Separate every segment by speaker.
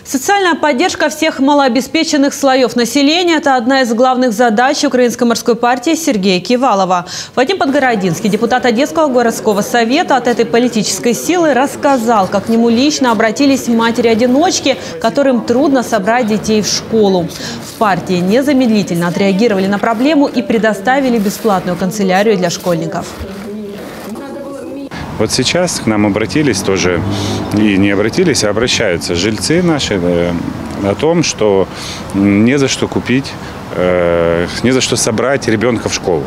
Speaker 1: Социальная поддержка всех малообеспеченных слоев населения – это одна из главных задач Украинской морской партии Сергея Кивалова. Вадим Подгородинский, депутат Одесского городского совета от этой политической силы, рассказал, как к нему лично обратились матери-одиночки, которым трудно собрать детей в школу. В партии незамедлительно отреагировали на проблему и предоставили бесплатную канцелярию для школьников.
Speaker 2: Вот сейчас к нам обратились тоже, и не обратились, а обращаются жильцы наши о том, что не за что купить, не за что собрать ребенка в школу.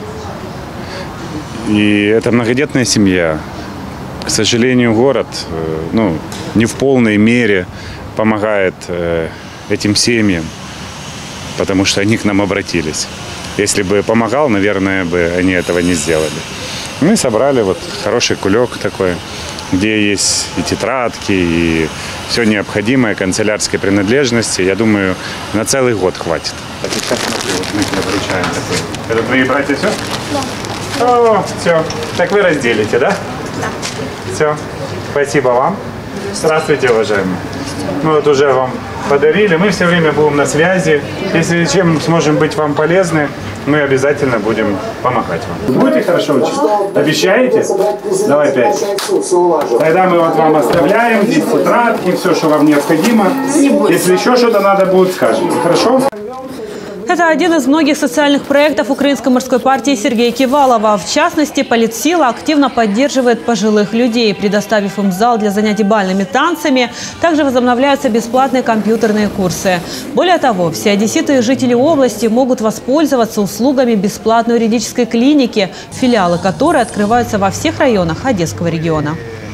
Speaker 2: И это многодетная семья. К сожалению, город не в полной мере помогает этим семьям, потому что они к нам обратились. Если бы помогал, наверное, бы они этого не сделали. Мы собрали вот хороший кулек такой, где есть и тетрадки, и все необходимое канцелярской принадлежности. Я думаю, на целый год хватит. А сейчас смотри, вот мы тебе вручаем такой. Это твои братья все? Да. О, все. Так вы разделите, да? Да. Все. Спасибо вам. Здравствуйте, уважаемые. Мы вот уже вам подарили. Мы все время будем на связи. Если чем сможем быть вам полезны, мы обязательно будем помогать вам. Будете хорошо учиться? Обещаете? Давай 5. Тогда мы вот вам оставляем здесь тетрадки, все, что вам необходимо. Если еще что-то надо будет, скажите. Хорошо?
Speaker 1: Это один из многих социальных проектов Украинской морской партии Сергея Кивалова. В частности, политсила активно поддерживает пожилых людей, предоставив им зал для занятий бальными танцами. Также возобновляются бесплатные компьютерные курсы. Более того, все одесситы и жители области могут воспользоваться услугами бесплатной юридической клиники, филиалы которой открываются во всех районах Одесского региона.